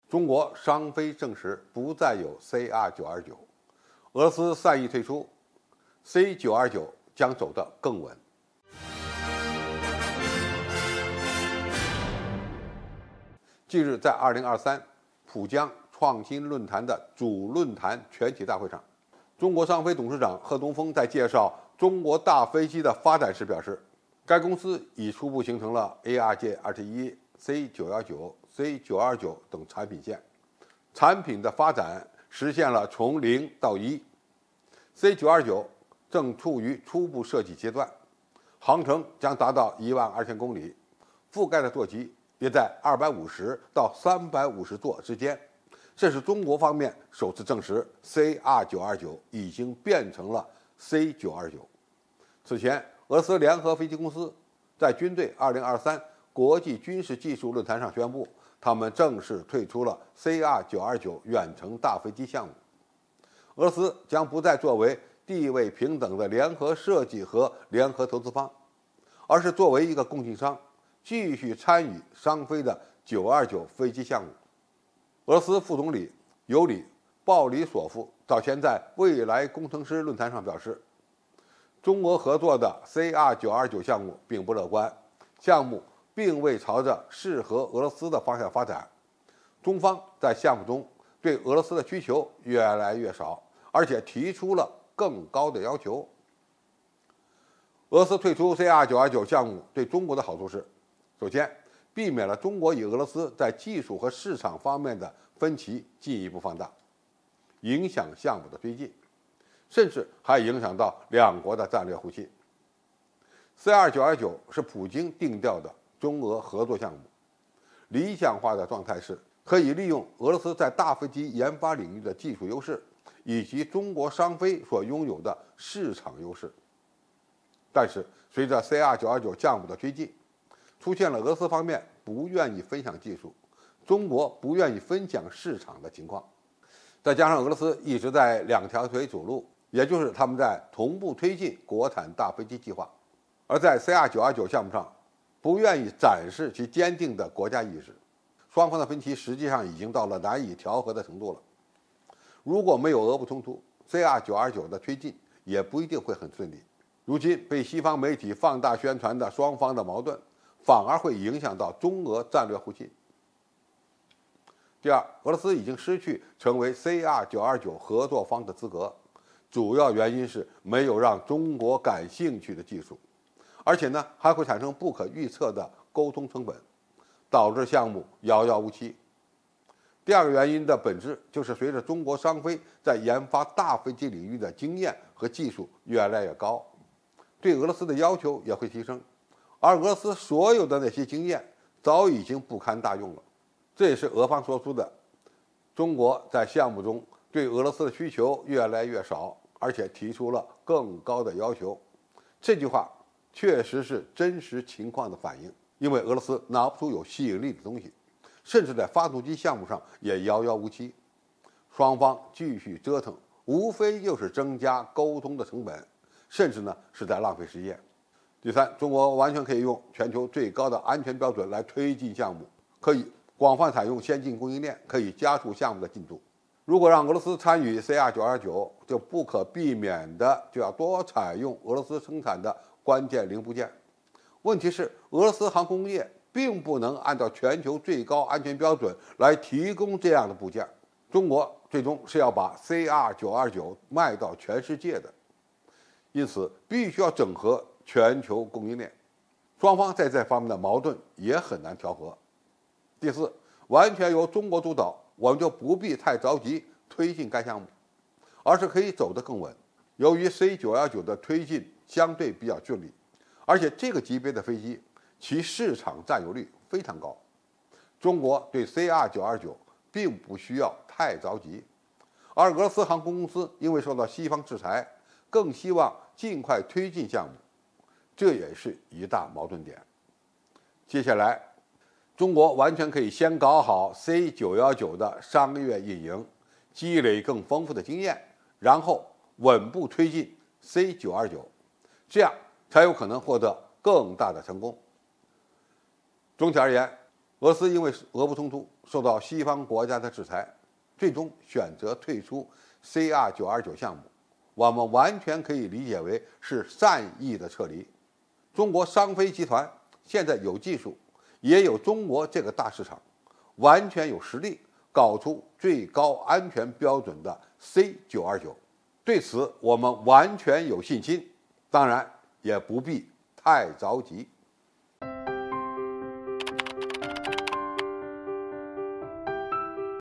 中国商飞证实不再有 CR929，俄罗斯善意退出 ，C929将走得更稳。近日，在2023浦江创新论坛的主论坛全体大会上，中国商飞董事长贺东风在介绍中国大飞机的发展时表示，该公司已初步形成了 ARJ21、C919、C929等产品线，产品的发展实现了从0到1。C929正处于初步设计阶段，航程将达到12000公里，覆盖的座级也在250到350座之间。这是中国方面首次证实 CR929 已经变成了 C929。此前，俄罗斯联合飞机公司在军队2023国际军事技术论坛上宣布，他们正式退出了 CR929 远程大飞机项目。俄罗斯将不再作为地位平等的联合设计和联合投资方，而是作为一个供应商，继续参与商飞的929飞机项目。俄罗斯副总理尤里·鲍里索夫早前在未来工程师论坛上表示，中俄合作的 CR929 项目并不乐观，项目并未朝着适合俄罗斯的方向发展。中方在项目中对俄罗斯的需求越来越少，而且提出了更高的要求。俄罗斯退出 CR929 项目对中国的好处是，首先，避免了中国与俄罗斯在技术和市场方面的分歧进一步放大，影响项目的推进，甚至还影响到两国的战略互信。CR929是普京定调的中俄合作项目，理想化的状态是可以利用俄罗斯在大飞机研发领域的技术优势，以及中国商飞所拥有的市场优势。但是，随着 CR929项目的推进，出现了俄罗斯方面不愿意分享技术，中国不愿意分享市场的情况。再加上俄罗斯一直在两条腿走路，也就是他们在同步推进国产大飞机计划，而在 CR929项目上不愿意展示其坚定的国家意识。双方的分歧实际上已经到了难以调和的程度了。如果没有俄乌冲突， CR929的推进也不一定会很顺利。如今被西方媒体放大宣传的双方的矛盾，反而会影响到中俄战略互信。第二，俄罗斯已经失去成为 CR929合作方的资格，主要原因是没有让中国感兴趣的技术，而且呢还会产生不可预测的沟通成本，导致项目遥遥无期。第二个原因的本质就是随着中国商飞在研发大飞机领域的经验和技术越来越高，对俄罗斯的要求也会提升，而俄罗斯所有的那些经验早已经不堪大用了。这也是俄方说出的中国在项目中对俄罗斯的需求越来越少，而且提出了更高的要求。这句话确实是真实情况的反映，因为俄罗斯拿不出有吸引力的东西，甚至在发动机项目上也遥遥无期。双方继续折腾，无非就是增加沟通的成本，甚至呢是在浪费时间。第三，中国完全可以用全球最高的安全标准来推进项目，可以广泛采用先进供应链，可以加速项目的进度。如果让俄罗斯参与 CR929，就不可避免的就要多采用俄罗斯生产的关键零部件。问题是，俄罗斯航空业并不能按照全球最高安全标准来提供这样的部件。中国最终是要把 CR929卖到全世界的，因此必须要整合全球供应链。双方在这方面的矛盾也很难调和。第四，完全由中国主导，我们就不必太着急推进该项目，而是可以走得更稳。由于 C919的推进相对比较顺利，而且这个级别的飞机其市场占有率非常高，中国对 CR929并不需要太着急。而俄罗斯航空公司因为受到西方制裁，更希望尽快推进项目，这也是一大矛盾点。接下来，中国完全可以先搞好 C919的商业运营，积累更丰富的经验，然后稳步推进 C929，这样才有可能获得更大的成功。总体而言，俄罗斯因为俄乌冲突受到西方国家的制裁，最终选择退出 CR929项目，我们完全可以理解为是善意的撤离。中国商飞集团现在有技术，也有中国这个大市场，完全有实力搞出最高安全标准的 C929。对此我们完全有信心，当然也不必太着急。